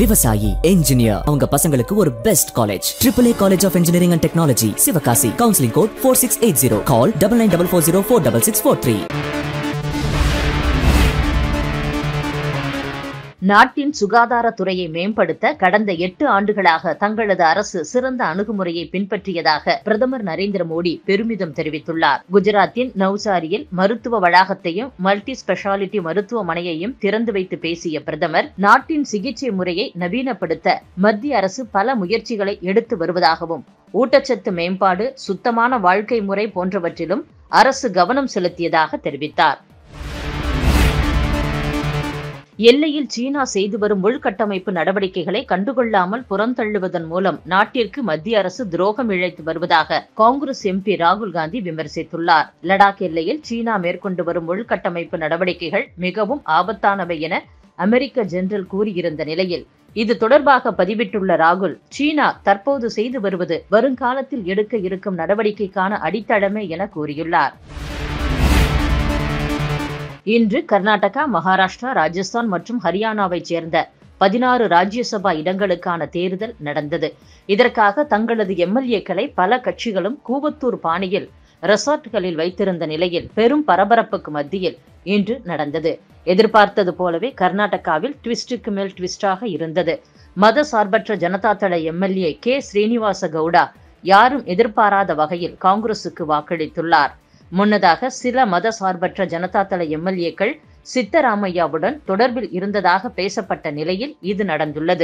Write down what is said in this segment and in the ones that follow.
விவசாயி, என்ஜினியர் அவங்க பசங்களுக்கு ஒரு best college AAA college of engineering and technology, Sivakasi. Counselling code 4680. Call 9944046643. நாட்டின் சுகாதாரத்துறையை மேம்படுத்த கடந்த 8 ஆண்டுகளாக தங்களது அரசு சிறந்த அணுகுமுறையை பின்பற்றியதாக பிரதமர் நரேந்திர மோடி பெருமிதம் தெரிவித்துள்ளார். குஜராத்தின் நவ்சாரியில் மருத்துவ வளாகத்தையும் மல்டி ஸ்பெஷாலிட்டி மருத்துவமனையையும் திறந்து வைத்து பேசிய பிரதமர், நாட்டின் சிகிச்சை முறையை நவீனப்படுத்த மத்திய அரசு பல முயற்சிகளை எடுத்து வருவதாகவும், ஊட்டச்சத்து மேம்பாடு, சுத்தமான வாழ்க்கை முறை போன்றவற்றிலும் அரசு கவனம் செலுத்தியதாக தெரிவித்தார். எல்லையில் சீனா செய்து வரும் உள்கட்டமைப்பு நடவடிக்கைகளை கண்டுகொள்ளாமல் புறந்தள்ளுவதன் மூலம் நாட்டிற்கு மத்திய அரசு துரோகம் இழைத்து வருவதாக காங்கிரஸ் MP ராகுல் காந்தி விமர்சித்துள்ளார். லடாக் எல்லையில் சீனா மேற்கொண்டு வரும் உள்கட்டமைப்பு நடவடிக்கைகள் மிகவும் ஆபத்தானவை என அமெரிக்க ஜெனரல் கூறியிருந்த நிலையில், இது தொடர்பாக பதிவிட்டுள்ள ராகுல், சீனா தற்போது செய்து வருவது வருங்காலத்தில் எடுக்க இருக்கும் நடவடிக்கைக்கான அடித்தளமே என கூறியுள்ளார். இன்று கர்நாடகா, மகாராஷ்டிரா, ராஜஸ்தான் மற்றும் ஹரியானாவைச் சேர்ந்த 16 ராஜ்யசபா இடங்களுக்கான தேர்தல் நடந்தது. இதற்காக தங்களது MLA-க்களை பல கட்சிகளும் கூவத்தூர் பாணியில் ரெசார்ட்களில் வைத்திருந்த நிலையில் பெரும் பரபரப்புக்கு மத்தியில் இன்று நடந்தது. எதிர்பார்த்தது போலவே கர்நாடகாவில் ட்விஸ்டுக்கு மேல் ட்விஸ்டாக இருந்தது. மத சார்பற்ற ஜனதா தள MLA கே ஸ்ரீனிவாச கவுடா யாரும் எதிர்பாராத வகையில் காங்கிரசுக்கு வாக்களித்துள்ளார். முன்னதாக சில மத சார்பற்ற ஜனதா தள MLA-க்கள் சித்தராமையாவுடன் தொடர்பில் இருந்ததாக பேசப்பட்ட நிலையில் இது நடந்துள்ளது.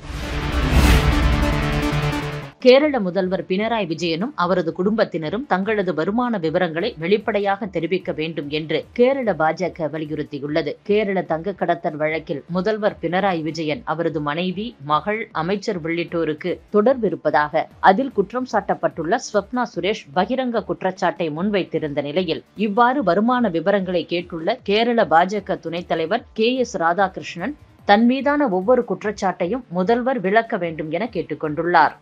கேரள முதல்வர் பினராயி விஜயனும் அவரது குடும்பத்தினரும் தங்களது வருமான விவரங்களை வெளிப்படையாக தெரிவிக்க வேண்டும் என்று கேரள பாஜக வலியுறுத்தியுள்ளது. கேரள தங்க கடத்தல் வழக்கில் முதல்வர் பினராயி விஜயன், அவரது மனைவி, மகள், அமைச்சர் உள்ளிட்டோருக்கு தொடர்பு இருப்பதாக அதில் குற்றம் சாட்டப்பட்டுள்ள ஸ்வப்னா சுரேஷ் பகிரங்க குற்றச்சாட்டை முன்வைத்திருந்த நிலையில் இவ்வாறு வருமான விவரங்களை கேட்டுள்ள கேரள பாஜக துணைத் தலைவர் KS ராதாகிருஷ்ணன் தன் மீதான ஒவ்வொரு குற்றச்சாட்டையும் முதல்வர் விளக்க வேண்டும் என கேட்டுக்கொண்டுள்ளார்.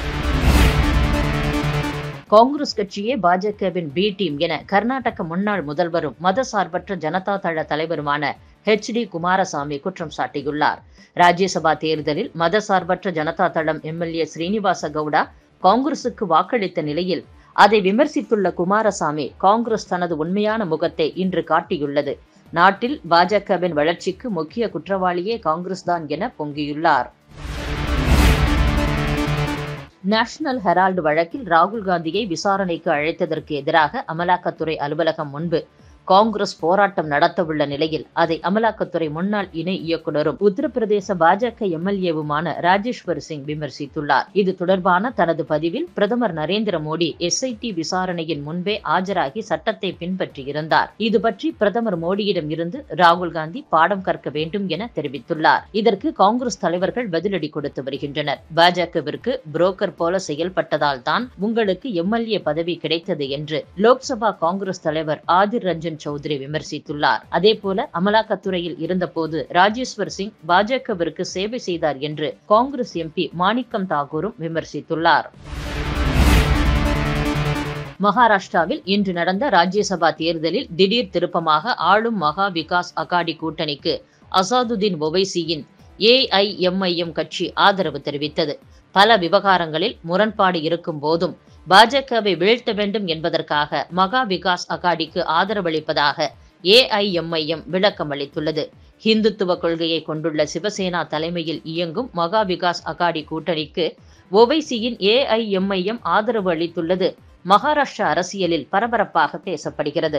காங்கிரஸ் கட்சியே பாஜகவின் B டீம் என கர்நாடக முன்னாள் முதல்வரும் மதசார்பற்ற ஜனதா தள தலைவருமான HD குமாரசாமி குற்றம் சாட்டியுள்ளார். ராஜ்யசபா தேர்தலில் மதசார்பற்ற ஜனதா தளம் MLA ஸ்ரீனிவாச கவுடா காங்கிரசுக்கு வாக்களித்த நிலையில் அதை விமர்சித்துள்ள குமாரசாமி, காங்கிரஸ் தனது உண்மையான முகத்தை இன்று காட்டியுள்ளது. நாட்டில் பாஜகவின் வளர்ச்சிக்கு முக்கிய குற்றவாளியே காங்கிரஸ் தான் என பொங்கியுள்ளார். நேஷனல் ஹெரால்டு வழக்கில் ராகுல் காந்தியை விசாரணைக்கு அழைத்ததற்கு எதிராக அமலாக்கத்துறை அலுவலகம் முன்பு காங்கிரஸ் போராட்டம் நடத்தவுள்ள நிலையில் அதை அமலாக்கத்துறை முன்னாள் இணை இயக்குநரும் உத்தரப்பிரதேச பாஜக MLA-வுமான ராஜேஸ்வர் சிங் விமர்சித்துள்ளார். இது தொடர்பான தனது பதிவில் பிரதமர் நரேந்திர மோடி SIT விசாரணையின் முன்பே ஆஜராகி சட்டத்தை பின்பற்றியிருந்தார். இது பற்றி பிரதமர் மோடியிடம் இருந்து ராகுல் காந்தி பாடம் கற்க வேண்டும் என தெரிவித்துள்ளார். இதற்கு காங்கிரஸ் தலைவர்கள் பதிலடி கொடுத்து வருகின்றனர். பாஜகவிற்கு புரோக்கர் போல செயல்பட்டதால் தான் உங்களுக்கு MLA பதவி கிடைத்தது என்று லோக்சபா காங்கிரஸ் தலைவர் ஆதிர் ரஞ்சன் சௌத்ரி விமர்சித்துள்ளார். அதேபோல அமலாக்கத்துறையில் இருந்தபோது ராஜேஸ்வர் சிங் பாஜகவிற்கு சேவை செய்தார் என்று காங்கிரஸ் MP மாணிக்கம் தாக்கூரும் விமர்சித்துள்ளார். மகாராஷ்டிராவில் இன்று நடந்த ராஜ்யசபா தேர்தலில் திடீர் திருப்பமாக ஆளும் மகா விகாஸ் அகாடி கூட்டணிக்கு அசாதுதீன் ஒவைசியின் AIMIM கட்சி ஆதரவு தெரிவித்தது. பல விவகாரங்களில் முரண்பாடு இருக்கும் போதும் பாஜகவை வீழ்த்த வேண்டும் என்பதற்காக மகா விகாஸ் அகாடிக்கு ஆதரவளிப்பதாக AIMIM விளக்கம் அளித்துள்ளது. ஹிந்துத்துவ கொள்கையை கொண்டுள்ள சிவசேனா தலைமையில் இயங்கும் மகா விகாஸ் அகாடி கூட்டணிக்கு ஒவைசியின் AIMIM ஆதரவு அளித்துள்ளது மகாராஷ்டிரா அரசியலில் பரபரப்பாக பேசப்படுகிறது.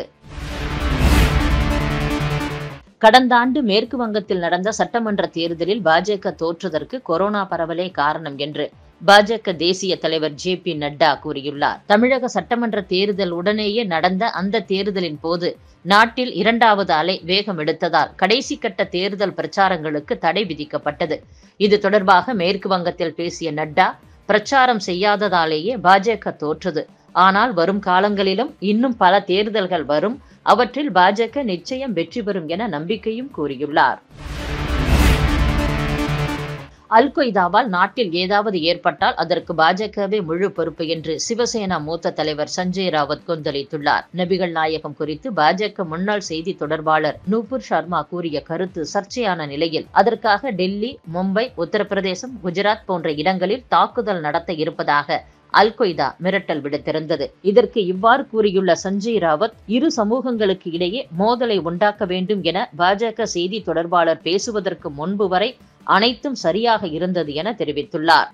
கடந்த ஆண்டு மேற்கு வங்கத்தில் நடந்த சட்டமன்ற தேர்தலில் பாஜக தோற்றதற்கு கொரோனா பரவலே காரணம் என்று பாஜக தேசிய தலைவர் JP நட்டா கூறியுள்ளார். தமிழக சட்டமன்ற தேர்தல் உடனேயே நடந்த அந்த தேர்தலின் போது நாட்டில் 2வது அலை வேகம் எடுத்ததால் கடைசி கட்ட தேர்தல் பிரச்சாரங்களுக்கு தடை விதிக்கப்பட்டது. இது தொடர்பாக மேற்கு வங்கத்தில் பேசிய நட்டா, பிரச்சாரம் செய்யாததாலேயே பாஜக தோற்றது. ஆனால் வரும் காலங்களிலும் இன்னும் பல தேர்தல்கள் வரும், அவற்றில் பாஜக நிச்சயம் வெற்றி பெறும் என நம்பிக்கையும் கூறியுள்ளார். அல்-கொய்தாவால் நாட்டில் ஏதாவது ஏற்பட்டால் அதற்கு பாஜகவே முழு பொறுப்பு என்று சிவசேனா மூத்த தலைவர் சஞ்சய் ராவத் கொந்தளித்துள்ளார். நபிகள் நாயகம் குறித்து பாஜக முன்னாள் செய்தி தொடர்பாளர் NupurSharma கூறிய கருத்து சர்ச்சையான நிலையில் அதற்காக டெல்லி, மும்பை, உத்தரப்பிரதேசம், குஜராத் போன்ற இடங்களில் தாக்குதல் நடத்த இருப்பதாக அல்-கொய்தா மிரட்டல் விடுத்திருந்தது. இதற்கு இவ்வாறு கூறியுள்ள சஞ்சய் ராவத், இரு சமூகங்களுக்கு இடையே மோதலை உண்டாக்க வேண்டும் என பாஜக செய்தி தொடர்பாளர் பேசுவதற்கு முன்பு வரை அனைத்தும் சரியாக இருந்தது என தெரிவித்துள்ளார்.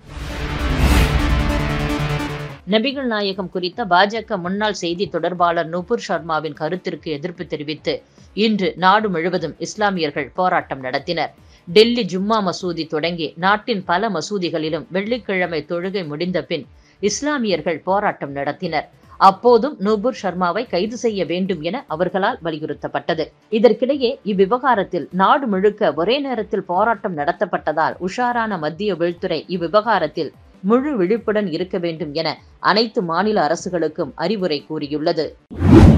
நபிகள் நாயகம் குறித்த பாஜக முன்னாள் செய்தி தொடர்பாளர் NupurSharmaவின் கருத்திற்கு எதிர்ப்பு தெரிவித்து இன்று நாடு முழுவதும் இஸ்லாமியர்கள் போராட்டம் நடத்தினர். டெல்லி ஜும்மா மசூதி தொடங்கி நாட்டின் பல மசூதிகளிலும் வெள்ளிக்கிழமை தொழுகை முடிந்த பின் இஸ்லாமியர்கள் போராட்டம் நடத்தினர். அப்போதும் NupurSharmaவை கைது செய்ய வேண்டும் என அவர்களால் வலியுறுத்தப்பட்டது. இதற்கிடையே இவ்விவகாரத்தில் நாடு முழுக்க ஒரே நேரத்தில் போராட்டம் நடத்தப்பட்டதால் உஷாரான மத்திய உள்துறை இவ்விவகாரத்தில் முழு விழிப்புடன் இருக்க வேண்டும் என அனைத்து மாநில அரசுகளுக்கும் அறிவுரை கூறியுள்ளது.